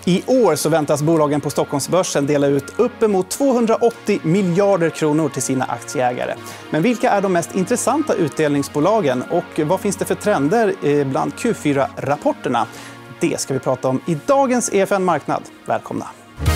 I år så väntas bolagen på Stockholmsbörsen dela ut uppemot 280 miljarder kronor till sina aktieägare. Men vilka är de mest intressanta utdelningsbolagen och vad finns det för trender bland Q4-rapporterna? Det ska vi prata om i dagens EFN Marknad. Välkomna!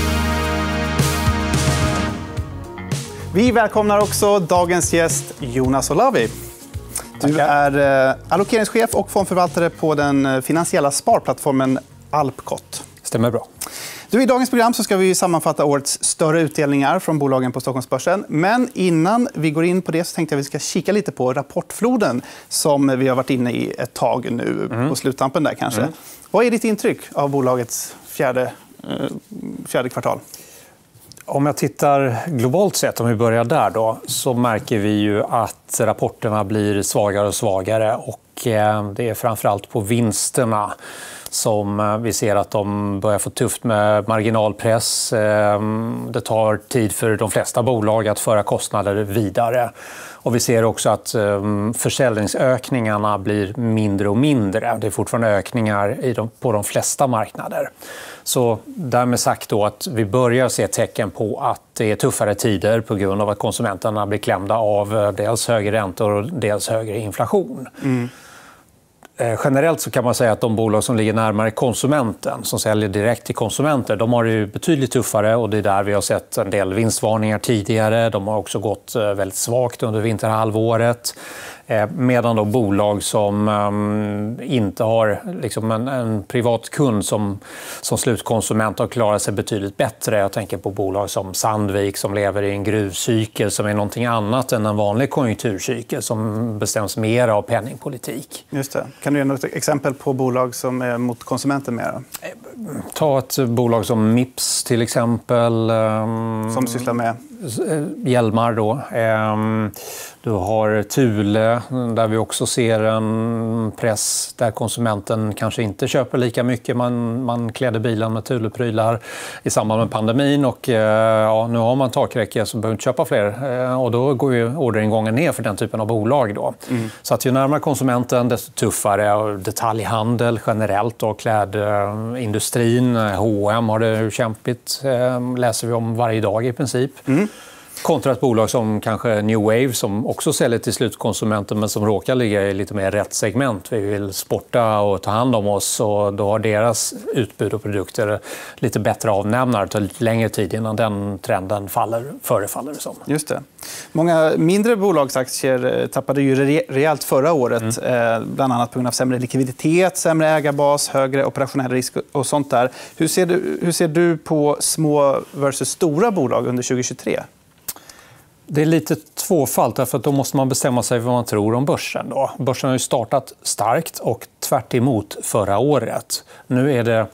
Vi välkomnar också dagens gäst Jonas Olavi. Du är allokeringschef och fondförvaltare på den finansiella sparplattformen Alpcot. Stämmer bra. I dagens program så ska vi sammanfatta årets större utdelningar från bolagen på Stockholmsbörsen. Men innan vi går in på det så tänkte jag att vi ska kika lite på rapportfloden som vi har varit inne i ett tag nu på sluttampen där kanske. Vad är ditt intryck av bolagets fjärde kvartal? Om jag tittar globalt sett, om vi börjar där då, så märker vi ju att rapporterna blir svagare och svagare. Och det är framförallt på vinsterna som vi ser att de börjar få tufft med marginalpress. Det tar tid för de flesta bolag att föra kostnader vidare. Och vi ser också att försäljningsökningarna blir mindre och mindre. Det är fortfarande ökningar på de flesta marknader. Så därmed sagt då att vi börjar se tecken på att det är tuffare tider på grund av att konsumenterna blir klämda av dels högre räntor och dels högre inflation. Generellt så kan man säga att de bolag som ligger närmare konsumenten, som säljer direkt till konsumenter, de har det ju betydligt tuffare och det är där vi har sett en del vinstvarningar tidigare. De har också gått väldigt svagt under vinterhalvåret. Medan då bolag som inte har liksom en privat kund som slutkonsument har klarat sig betydligt bättre. Jag tänker på bolag som Sandvik som lever i en gruvcykel som är någonting annat än en vanlig konjunkturcykel som bestäms mer av penningpolitik. Just det. Kan du ge något exempel på bolag som är mot konsumenten mer? Ta ett bolag som Mips till exempel. Som sysslar med? Hjälmar då. Du har Thule där vi också ser en press där konsumenten kanske inte köper lika mycket. Man klädde bilen med Thule-prylar i samband med pandemin och nu har man takräcke så behöver inte köpa fler. Och då går ju orderingången ner för den typen av bolag då. Så att ju närmare konsumenten desto tuffare. Detaljhandel generellt och klädindustrin, H&M har det kämpigt, läser vi om varje dag i princip. Kontra ett bolag som kanske New Wave som också säljer till slutkonsumenten men som råkar ligga i lite mer rätt segment. Vi vill sporta och ta hand om oss och då har deras utbud och produkter lite bättre avnämnare. Det tar lite längre tid innan den trenden förefaller det som. Just det. Många mindre bolagsaktier tappade ju rejält förra året. Bland annat på grund av sämre likviditet, sämre ägarbas, högre operationell risk och sånt där. Hur ser du på små versus stora bolag under 2023? Det är lite tvåfalt, därför att då måste man bestämma sig vad man tror om börsen. Då. Börsen har ju startat starkt och tvärt emot förra året. Nu är det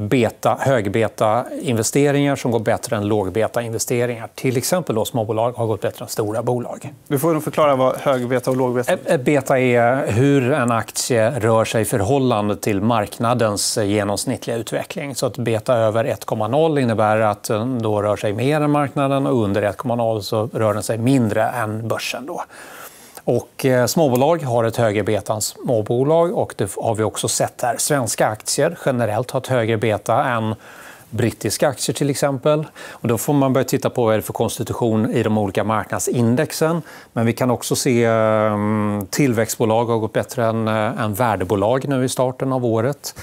högbeta-investeringar som går bättre än lågbeta-investeringar. Till exempel då småbolag har gått bättre än stora bolag. Du får nog förklara vad högbeta och lågbeta är. Beta är hur en aktie rör sig i förhållande till marknadens genomsnittliga utveckling. Så att beta över 1,0 innebär att den då rör sig mer än marknaden och under 1,0 så rör den sig mindre än börsen då. Och småbolag har ett högre beta än småbolag och det har vi också sett här. Svenska aktier generellt har ett högre beta än brittiska aktier till exempel. Och då får man börja titta på vad det är för konstitution i de olika marknadsindexen. Men vi kan också se tillväxtbolag har gått bättre än värdebolag nu i starten av året.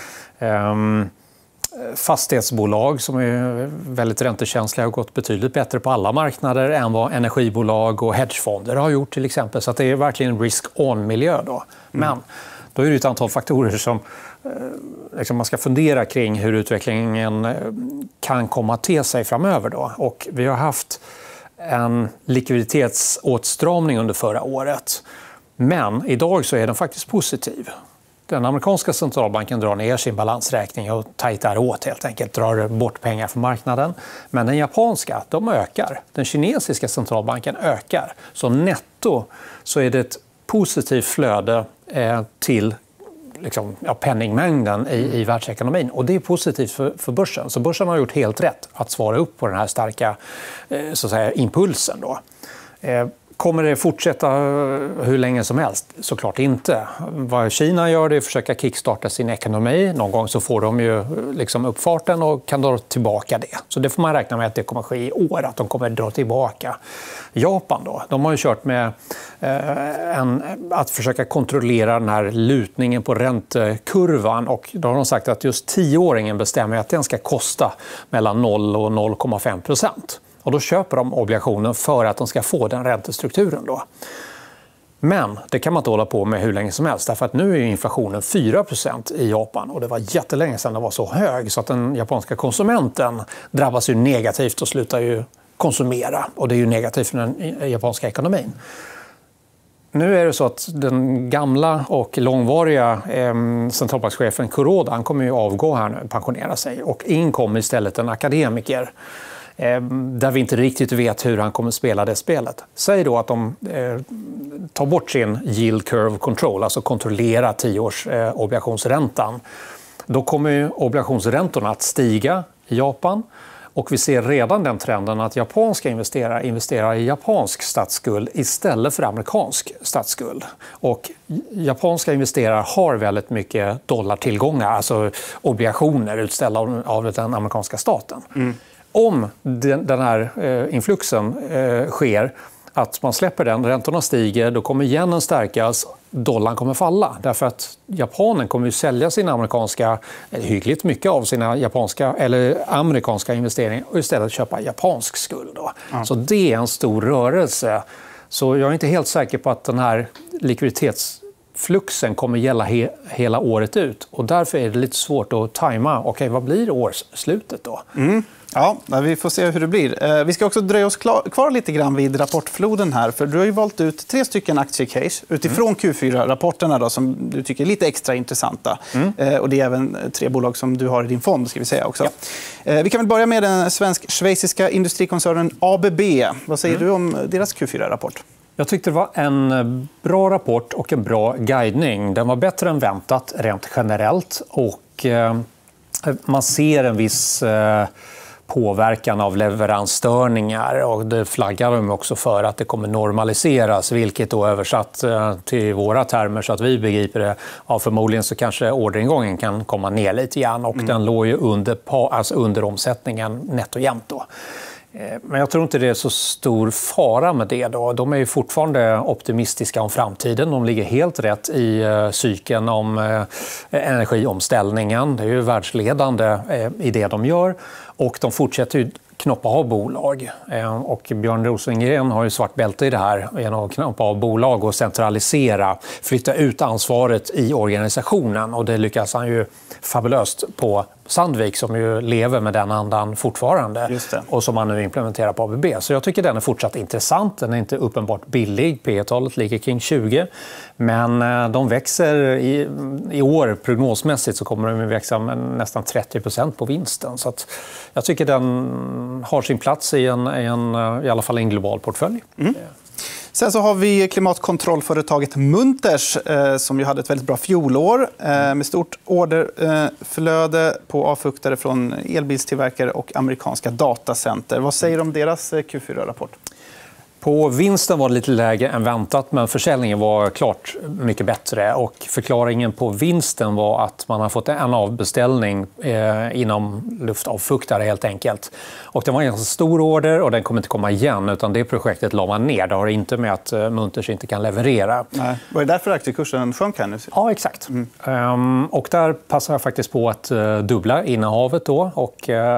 Fastighetsbolag som är väldigt räntekänsliga har gått betydligt bättre på alla marknader än vad energibolag och hedgefonder har gjort till exempel. Så att det är verkligen en risk-on-miljö då. Men då är det ett antal faktorer som man ska fundera kring hur utvecklingen kan komma till sig framöver då. Och vi har haft en likviditetsåtstramning under förra året. Men idag så är den faktiskt positiv. Den amerikanska centralbanken drar ner sin balansräkning och tajtar åt helt enkelt, drar bort pengar från marknaden. Men den japanska, de ökar. Den kinesiska centralbanken ökar. Så netto så är det ett positivt flöde till penningmängden i världsekonomin. Och det är positivt för börsen. Så börsen har gjort helt rätt att svara upp på den här starka så att säga, impulsen då. Kommer det fortsätta hur länge som helst? Såklart inte. Vad Kina gör det är att försöka kickstarta sin ekonomi. Någon gång så får de ju liksom uppfarten och kan dra tillbaka det. Så det får man räkna med att det kommer ske i år, att de kommer dra tillbaka. Japan då, de har ju kört med att försöka kontrollera den här lutningen på räntekurvan. Och då har de sagt att just 10-åringen bestämmer att den ska kosta mellan 0 och 0,5%. Och då köper de obligationen för att de ska få den räntestrukturen då. Men det kan man inte hålla på med hur länge som helst. Därför att nu är inflationen 4% i Japan. Och det var jättelänge sedan den var så hög. Så att den japanska konsumenten drabbas ju negativt och slutar ju konsumera. Och det är ju negativt för den japanska ekonomin. Nu är det så att den gamla och långvariga centralbankschefen Kuroda, han kommer ju avgå här nu, pensionera sig. Och in kommer istället en akademiker. Där vi inte riktigt vet hur han kommer spela det spelet. Säg då att de tar bort sin yield curve control, alltså kontrollera 10-års obligationsräntan. Då kommer ju obligationsräntorna att stiga i Japan. Och vi ser redan den trenden att japanska investerare investerar i japansk statsskuld istället för amerikansk statsskuld. Och japanska investerare har väldigt mycket dollartillgångar, alltså obligationer utställda av den amerikanska staten. Om den här influxen sker, att man släpper den, räntorna stiger, då kommer yenen stärkas, dollarn kommer falla. Därför att japanen kommer ju sälja sina hyggligt mycket av sina amerikanska investeringar och istället köpa japansk skuld. Då. Ja. Så det är en stor rörelse. Så jag är inte helt säker på att den här likviditetsfluxen kommer gälla hela året ut. Och därför är det lite svårt att tajma. Okej, vad blir årsslutet då? Ja, vi får se hur det blir. Vi ska också dröja oss kvar lite grann vid rapportfloden här. För du har ju valt ut 3 stycken aktiecase utifrån Q4-rapporterna då, som du tycker är lite extra intressanta. Och det är även 3 bolag som du har i din fond, ska vi säga också. Ja. Vi kan väl börja med den svensk-schweiziska industrikoncernen ABB. Vad säger du om deras Q4-rapport? Jag tyckte det var en bra rapport och en bra guidning. Den var bättre än väntat rent generellt. Och man ser en viss påverkan av leveransstörningar, och det flaggar de också för att det kommer normaliseras, vilket då översatt till våra termer så att vi begriper det. Ja, förmodligen så kanske orderingången kan komma ner lite grann, och den låg ju under omsättningen netto jämnt då. Men jag tror inte det är så stor fara med det. Då. De är ju fortfarande optimistiska om framtiden. De ligger helt rätt i cykeln om energiomställningen. Det är ju världsledande i det de gör. Och de fortsätter ju knoppa av bolag. Och Björn Rosengren har ju svart bälte i det här genom att knoppa av bolag och centralisera, flytta ut ansvaret i organisationen. Och det lyckas han ju fabulöst på Sandvik, som ju lever med den andan fortfarande och som man nu implementerar på ABB. Så jag tycker den är fortsatt intressant. Den är inte uppenbart billig. P-talet ligger kring 20. Men de växer i år prognosmässigt, så kommer de växa med nästan 30% på vinsten. Så att jag tycker den har sin plats i alla fall en global portfölj. Sen så har vi klimatkontrollföretaget Munters som ju hade ett väldigt bra fjolår med stort orderflöde på avfuktare från elbilstillverkare och amerikanska datacenter. Vad säger du om deras Q4-rapport? På vinsten var det lite lägre än väntat, men försäljningen var klart mycket bättre. Och förklaringen på vinsten var att man har fått en avbeställning inom luftavfuktare helt enkelt. Och det var en ganska stor order och den kommer inte komma igen, utan det projektet la man ner. Det har inte med att Munters inte kan leverera. Nej. Var det därför aktiekursen sjönk här nu? Ja, exakt. Och där passar jag faktiskt på att dubbla innehavet då. Och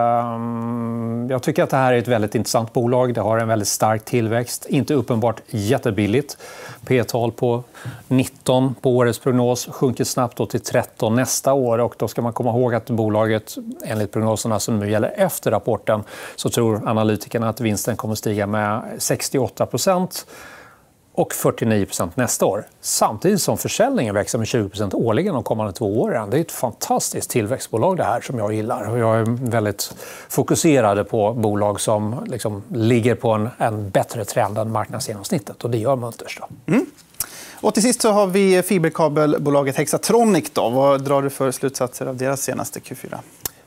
jag tycker att det här är ett väldigt intressant bolag. Det har en väldigt stark tillväxt. Inte uppenbart jättebilligt. P-tal på 19 på årets prognos, sjunker snabbt då till 13 nästa år. Och då ska man komma ihåg att bolaget, enligt prognoserna som nu gäller efter rapporten, så tror analytikerna att vinsten kommer stiga med 68% och 49% nästa år. Samtidigt som försäljningen växer med 20% årligen de kommande 2 åren. Det är ett fantastiskt tillväxtbolag det här som jag gillar. Och jag är väldigt fokuserad på bolag som liksom ligger på en bättre trend än marknadsgenomsnittet. Och det gör Munters då. Och till sist så har vi fiberkabelbolaget Hexatronic. Då. Vad drar du för slutsatser av deras senaste Q4?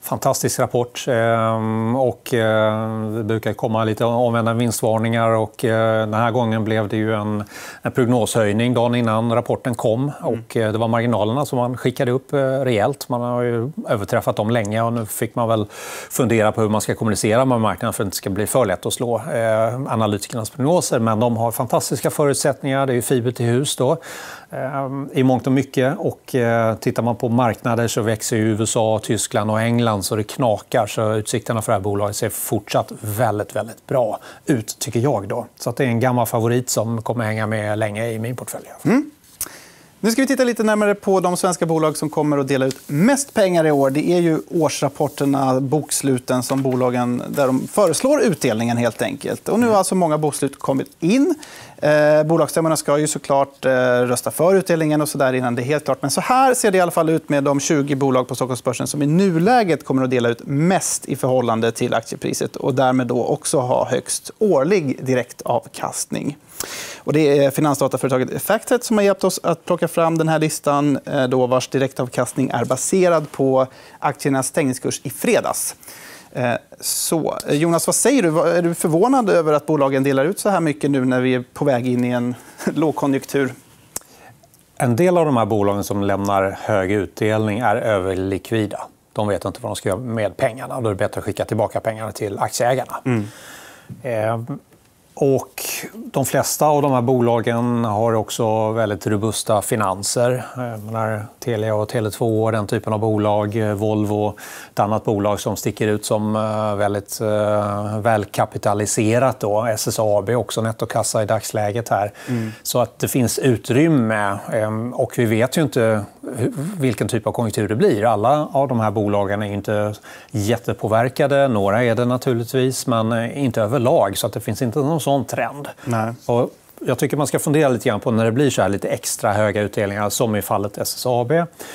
fantastisk rapport och det brukar komma lite omvända vinstvarningar och den här gången blev det ju en prognoshöjning dagen innan rapporten kom och det var marginalerna som man skickade upp rejält. Man har ju överträffat dem länge och nu fick man väl fundera på hur man ska kommunicera med marknaden för att det inte ska bli för lätt att slå analytikernas prognoser, men de har fantastiska förutsättningar. Det är ju fiber till hus då i mångt och mycket och tittar man på marknader så växer ju USA, Tyskland och England så det knakar, så utsikterna för det här bolaget ser fortsatt väldigt, väldigt bra ut tycker jag då. Så att det är en gammal favorit som kommer hänga med länge i min portfölj. Nu ska vi titta lite närmare på de svenska bolag som kommer att dela ut mest pengar i år. Det är ju årsrapporterna, boksluten som bolagen där de föreslår utdelningen helt enkelt. Och nu har alltså många bokslut kommit in. Bolagsstämmorna ska ju såklart rösta för utdelningen och så där innan det är helt klart. Men så här ser det i alla fall ut med de 20 bolag på Stockholmsbörsen som i nuläget kommer att dela ut mest i förhållande till aktiepriset och därmed då också ha högst årlig direktavkastning. Och det är finansdataföretaget Effectet som har hjälpt oss att plocka fram den här listan då vars direktavkastning är baserad på aktiernas stängningskurs i fredags. Så, Jonas, vad säger du? Är du förvånad över att bolagen delar ut så här mycket nu när vi är på väg in i en lågkonjunktur? En del av de här bolagen som lämnar hög utdelning är överlikvida. De vet inte vad de ska göra med pengarna. Då är det bättre att skicka tillbaka pengarna till aktieägarna. Och de flesta av de här bolagen har också väldigt robusta finanser. Telia och Tele2 och den typen av bolag. Volvo, ett annat bolag som sticker ut som väldigt välkapitaliserat. Då. SSAB också nettokassa i dagsläget här. Så att det finns utrymme. Och vi vet ju inte vilken typ av konjunktur det blir. Alla av de här bolagen är inte jättepåverkade. Några är det naturligtvis, men inte överlag. Så att det finns inte någon sån trend. Nej. Och jag tycker man ska fundera lite grann på när det blir så här lite extra höga utdelningar som i fallet SSAB.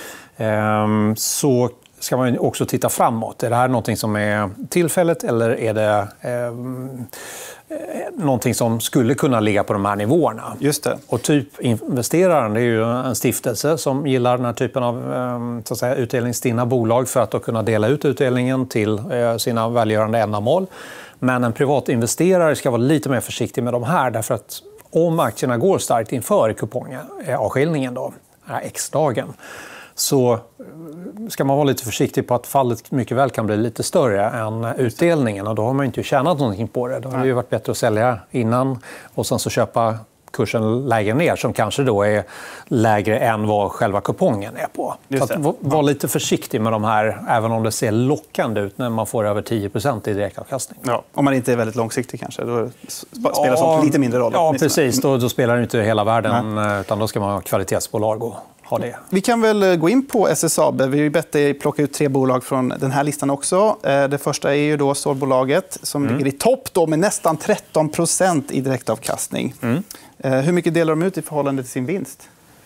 Så ska man också titta framåt. Är det här någonting som är tillfälligt eller är det någonting som skulle kunna ligga på de här nivåerna? Just det. Och investeraren, det är ju en stiftelse som gillar den här typen av så att säga, utdelningsstinna bolag för att då kunna dela ut utdelningen till sina välgörande ändamål. Men en privatinvesterare ska vara lite mer försiktig med de här därför att om aktierna går starkt inför kupongavskiljningen då, X-dagen, så ska man vara lite försiktig på att fallet mycket väl kan bli lite större än utdelningen. Och då har man inte tjänat någonting på det. Då har det ju varit bättre att sälja innan och sen så köpa kursen lägre ner som kanske då är lägre än vad själva kupongen är på. Så att var lite försiktig med de här även om det ser lockande ut när man får över 10% i direktavkastning. Ja, om man inte är väldigt långsiktig kanske. Då spelar sånt lite mindre roll. Ja, precis. Då spelar det inte hela världen utan då ska man ha kvalitetsbolag och ha det. Vi kan väl gå in på SSAB. Vi har ju bett dig plocka ut 3 bolag från den här listan också. Det första är ju då stålbolaget som ligger i topp då med nästan 13% i direktavkastning. Hur mycket delar de ut i förhållande till sin vinst?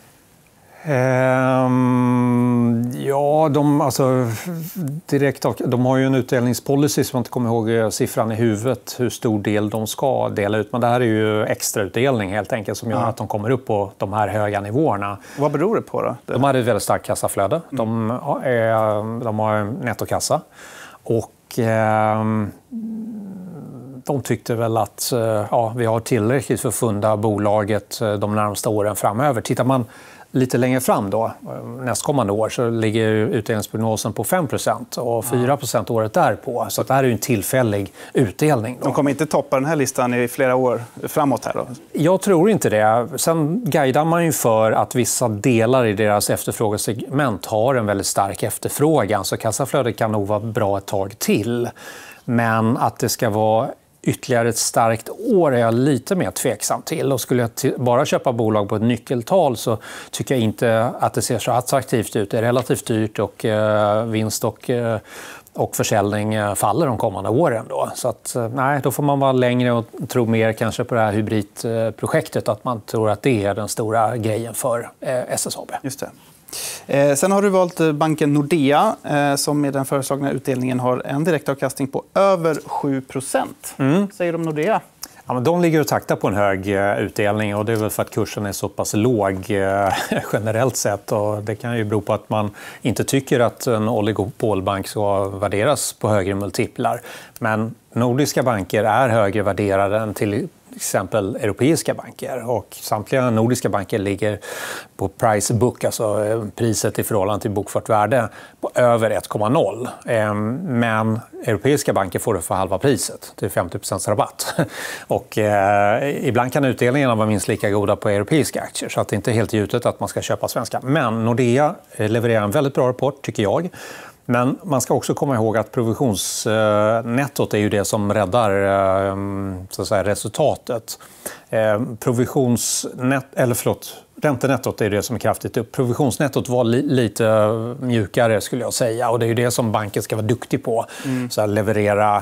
Ja, de har ju en utdelningspolicy som jag inte kommer ihåg siffran i huvudet hur stor del de ska dela ut. Men det här är ju extrautdelning helt enkelt som gör att de kommer upp på de här höga nivåerna. Vad beror det på då? De har ett väldigt starkt kassaflöde. De har nettokassa. Och de tyckte väl att vi har tillräckligt för att funda bolaget de närmaste åren framöver. Tittar man lite längre fram då, nästkommande år, så ligger utdelningsprognosen på 5% och 4% året därpå. Så det här är ju en tillfällig utdelning. Då. De kommer inte toppa den här listan i flera år framåt här då? Jag tror inte det. Sen guidar man ju för att vissa delar i deras efterfrågesegment har en väldigt stark efterfrågan. Så kassaflödet kan nog vara bra ett tag till. Men att det ska vara ytterligare ett starkt år är jag lite mer tveksam till. Och skulle jag bara köpa bolag på ett nyckeltal så tycker jag inte att det ser så attraktivt ut. Det är relativt dyrt och vinst och försäljning faller de kommande åren. Då. Så att, nej, då får man vara längre och tro mer kanske på det här hybridprojektet. Att man tror att det är den stora grejen för SSAB. Just det. Sen har du valt banken Nordea som med den föreslagna utdelningen har en direktavkastning på över 7%. Säger de Nordea? Ja, men de ligger och taktar på en hög utdelning och det är väl för att kursen är så pass låg generellt sett. Och det kan ju bero på att man inte tycker att en oligopolbank ska värderas på högre multiplar. Men nordiska banker är högre värderade än till exempel europeiska banker. Och samtliga nordiska banker ligger på price book, alltså priset i förhållande till bokfört värde, på över 1,0. Men europeiska banker får det för halva priset. Det är 50% rabatt. Och ibland kan utdelningarna vara minst lika goda på europeiska aktier. Så att det är inte helt givet att man ska köpa svenska. Men Nordea levererar en väldigt bra rapport, tycker jag. Men man ska också komma ihåg att provisionsnettot är ju det som räddar så att säga, resultatet. Räntenettot är det som är kraftigt upp. Provisionsnettot var lite mjukare skulle jag säga. Och det är ju det som banken ska vara duktig på. Så att leverera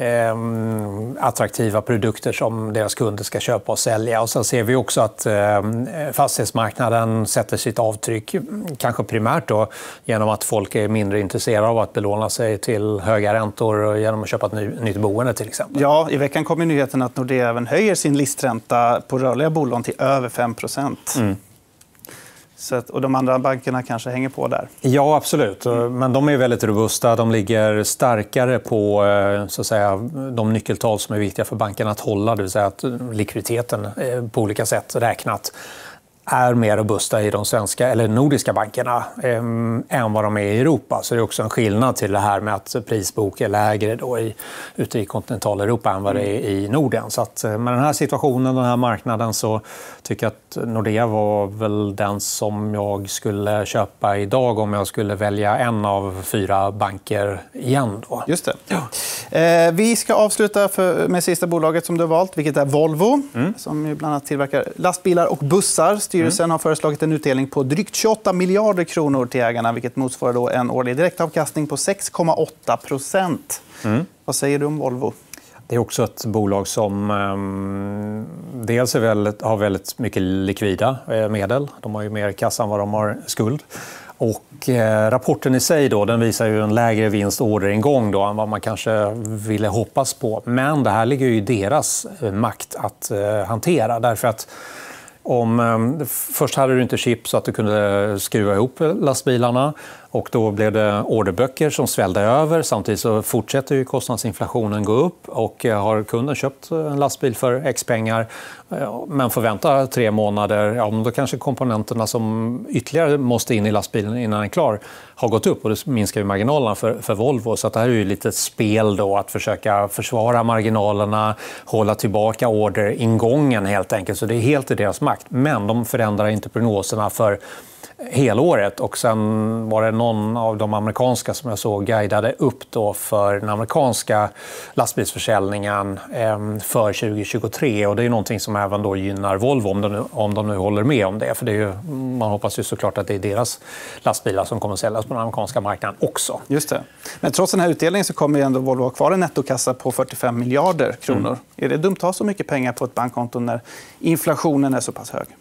attraktiva produkter som deras kunder ska köpa och sälja. Och sen ser vi också att fastighetsmarknaden sätter sitt avtryck. Kanske primärt då, genom att folk är mindre intresserade av att belåna sig till höga räntor genom att köpa ett nytt boende till exempel. Ja, i veckan kom nyheten att Nordea även höjer sin listränta på rörliga bolån till över 5%. Så att, och de andra bankerna kanske hänger på där. Ja, absolut. Men de är väldigt robusta. De ligger starkare på så att säga, de nyckeltal som är viktiga för bankerna att hålla. Det vill säga att likviditeten på olika sätt räknat är mer robusta i de svenska eller nordiska bankerna än vad de är i Europa. Så det är också en skillnad till det här med att prisbok är lägre då ute i kontinentaleuropa än vad det är i Norden. Så att med den här situationen, den här marknaden, så tycker jag att Nordea var väl den som jag skulle köpa idag om jag skulle välja en av 4 banker igen. Då. Just det. Ja. Vi ska avsluta med sista bolaget som du har valt, vilket är Volvo, som ju bland annat tillverkar lastbilar och bussar. Styrelsen har föreslagit en utdelning på drygt 28 miljarder kronor till ägarna, vilket motsvarar då en årlig direktavkastning på 6,8%. Vad säger du om Volvo? Det är också ett bolag som dels har väldigt mycket likvida medel. De har ju mer kassa än vad de har skuld. Och rapporten i sig då, den visar ju en lägre vinstorderingång då än vad man kanske ville hoppas på. Men det här ligger ju i deras makt att hantera. Därför att först hade du inte chip så att du kunde skruva ihop lastbilarna. Och då blev det orderböcker som svällde över. Samtidigt så fortsätter ju kostnadsinflationen gå upp. Och har kunden köpt en lastbil för X pengar men får vänta 3 månader, ja, då kanske komponenterna som ytterligare måste in i lastbilen innan den är klar har gått upp. Och det minskar ju marginalerna för Volvo. Så att det här är ju lite ett spel då, att försöka försvara marginalerna, hålla tillbaka orderingången helt enkelt. Så det är helt i deras makt. Men de förändrar inte prognoserna för helåret. Och sen var det någon av de amerikanska som jag såg guidade upp då för den amerikanska lastbilsförsäljningen för 2023. Och det är någonting som även då gynnar Volvo om de nu håller med om det. För det är ju, man hoppas ju såklart att det är deras lastbilar som kommer att säljas på den amerikanska marknaden också. Just det. Men trots den här utdelningen så kommer ju ändå Volvo ha kvar en nettokassa på 45 miljarder kronor. Är det dumt att ha så mycket pengar på ett bankkonto när inflationen är så pass hög?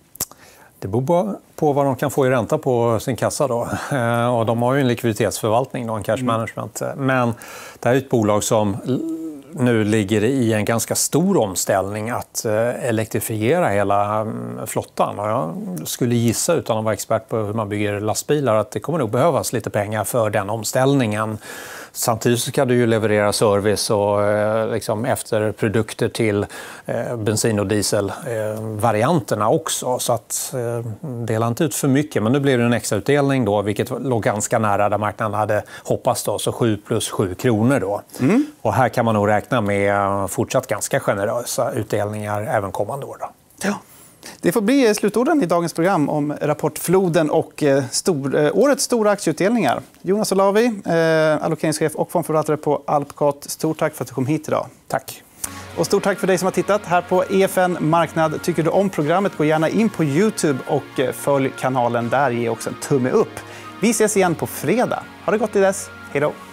Det beror på vad de kan få i ränta på sin kassa. Då. Och de har ju en likviditetsförvaltning, då, en cash management. Men det här är ett bolag som nu ligger i en ganska stor omställning att elektrifiera hela flottan. Och jag skulle gissa, utan att vara expert på hur man bygger lastbilar, att det kommer nog behövas lite pengar för den omställningen. Samtidigt så ska du ju leverera service och liksom efterprodukter till bensin- och dieselvarianterna också. Så att dela inte ut för mycket. Men nu blir det en extra utdelning då, vilket låg ganska nära där marknaden hade hoppats då, så 7 + 7 kronor då. Och här kan man nog räkna med fortsatt ganska generösa utdelningar även kommande år då. Ja. Det får bli slutorden i dagens program om rapportfloden och årets stora aktieutdelningar. Jonas Olavi, allokeringschef och fondförvaltare på Alpcot. Stort tack för att du kom hit idag. Tack. Och stort tack för dig som har tittat här på EFN Marknad. Tycker du om programmet, gå gärna in på YouTube och följ kanalen där. Ge också en tumme upp. Vi ses igen på fredag. Ha det gott till dess. Hej då.